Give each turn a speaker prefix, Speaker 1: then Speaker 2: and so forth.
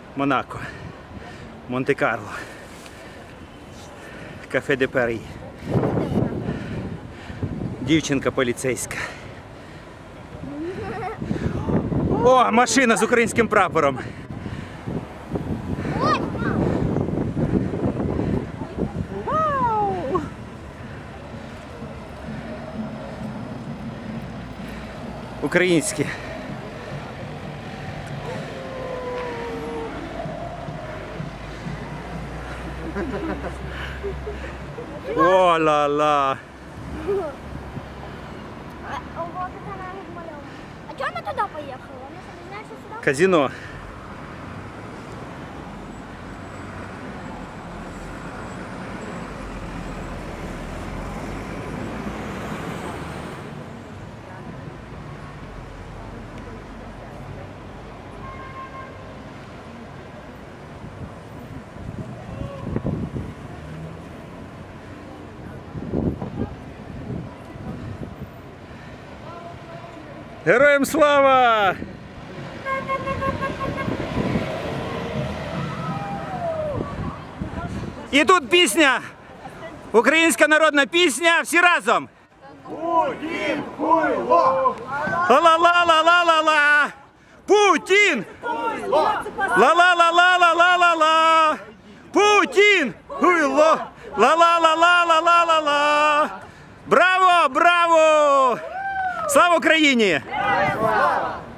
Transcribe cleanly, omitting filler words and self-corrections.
Speaker 1: Монако, Монте-Карло, Кафе де Парі. Дівчинка поліцейська. О, машина з українським прапором. Українські. О-ла-ла.
Speaker 2: А чого ми туди поїхали? Ми що, не знаєш, що сюди?
Speaker 1: Казино. Героям слава! І тут пісня, українська народна пісня, всі разом.
Speaker 3: Путін хуйло!
Speaker 1: Ла-ла-ла-ла-ла-ла-ла! Путін! Ла-ла-ла-ла-ла-ла-ла-ла! Путін! Хуйло! Ла-ла-ла-ла-ла-ла-ла-ла! Браво! Браво! Слава Україні!
Speaker 3: Слава!